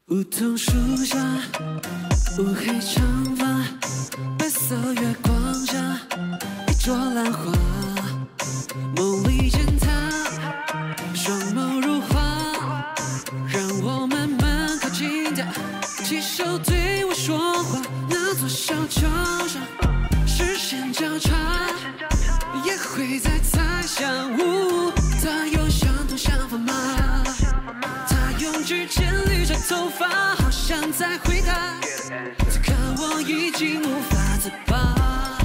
梧桐树下，乌黑长发，白色月光下，一朵兰花。梦里见她，双眸如画，让我慢慢靠近她，起手对我说话。那座小桥上，视线交叉，也会在猜想。她有相同想法吗？用指尖捋着头发，好像在回答，此刻我已经无法自拔。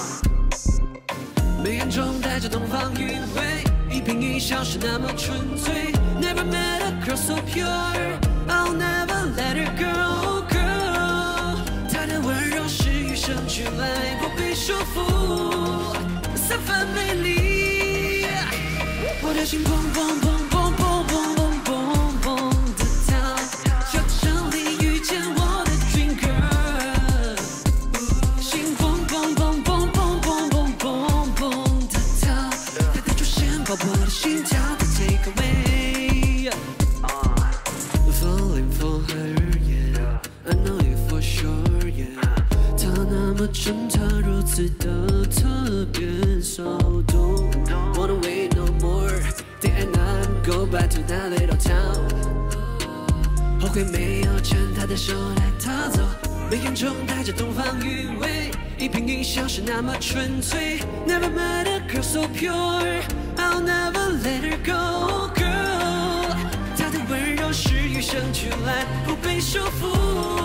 眉眼中带着东方韵味，一颦一笑是那么纯粹。Never met a girl so pure, I'll never let her go, girl。她的温柔是与生俱来，不被束缚，散发魅力。我的心砰砰砰砰砰砰砰。把我的心跳的 take away, falling for her, yeah, I know it for sure, yeah。 她那么真，她如此的特别骚动。Wanna wait no more, day and night, go back to that little town。 后悔没有牵她的手带她走，眉眼中带着东方韵味，一颦一笑是那么纯粹。Never met a girl so pure。I'll never let her go, girl。 她的温柔是与生俱来，不被束缚。